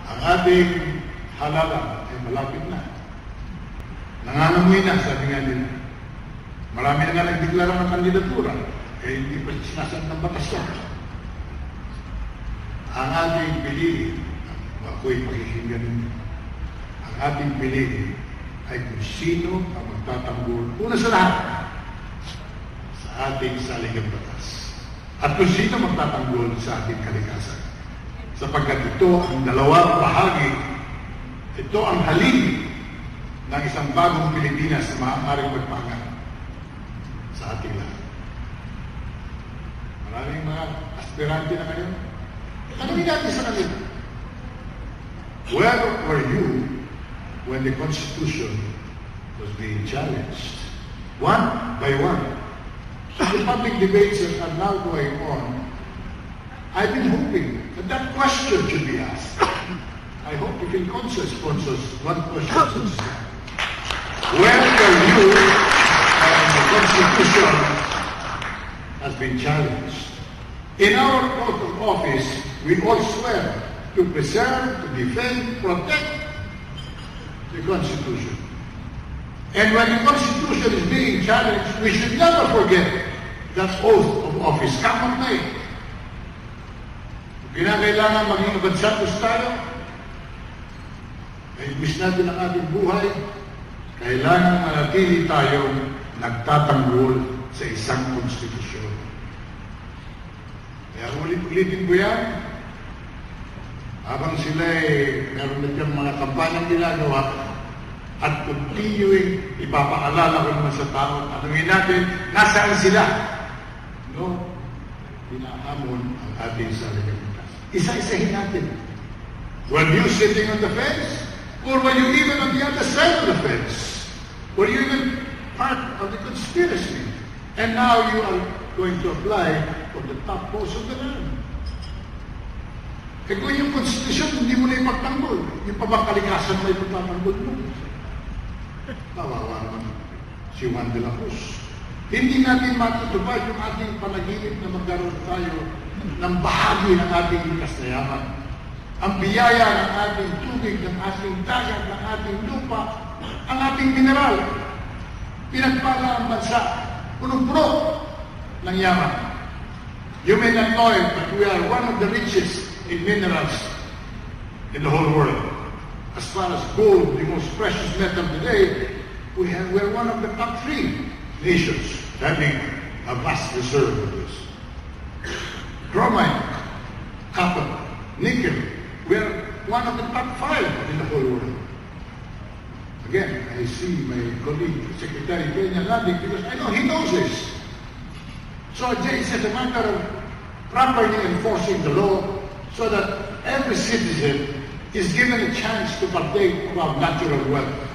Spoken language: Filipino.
Ang ating halalan ay malapit na. Nangangamoy na, sabi nga nila. Marami na nga nagdeklara ng kandidatura, eh hindi pa sinasabi ng batas yan. Ang ating piliin, ako'y pakikinggan ninyo, ang ating piliin ay kung sino ang magtatanggol, una sa lahat, sa ating saligang batas. At kung sino magtatanggol sa ating kalikasan. Sapagkat ito ang dalawang bahagi, ito ang halin ng isang bagong Pilipinas na maaaring magpangan sa ating lahat. Maraming mga aspirante na ngayon. Tanungin natin sa kanila. Where were you when the Constitution was being challenged? One by one. The public debates that are now going on, I've been hoping that that question should be asked. I hope if in concert sponsors one question. Where were you when the Constitution has been challenged? In our oath of office, we all swear to preserve, to defend, protect the Constitution. And when the Constitution is being challenged, we should never forget that oath of office. Come on, mate. Kinakailangan maging abansatos tayo, ay ibig natin ang ating buhay, kailangan manatili tayong nagtatanggol sa isang konstitusyon. Kaya ulit-ulitin ko yan, habang sila meron na dyan mga kampanyang ginagawa, at continuing, ipapaalala ko naman sa tao, tanungin natin, nasaan sila? No? Hinahamon ang ating saligang batas. Isa-isahin natin. Were you sitting on the fence? Or were you even on the other side of the fence? Were you even part of the conspiracy? And now you are going to apply for the top post of the land. Eh kung yung konstitusyon, hindi mo na ipagtanggol. Yung pabangkalikasan mo ipagtatanggol mo. Kawawa naman si Juan de la Cruz. Hindi natin matutupad yung ating panaginip na magkaroon tayo ng bahagi ng ating likas na yaman. Ang biyaya ng ating tubig, ng ating dagat, ng ating lupa, ang ating mineral. Pinagpala ang bansa, punong-puno ng yaman. You may not know it, but we are one of the richest in minerals in the whole world. As far as gold, the most precious metal today, we're one of the top 3 nations having a vast reserve of this. Chromite, copper, nickel, we're one of the top 5 in the whole world. Again, I see my colleague, Secretary Peña nodding because I know he knows this. So it's a matter of properly enforcing the law so that every citizen is given a chance to partake of our natural wealth.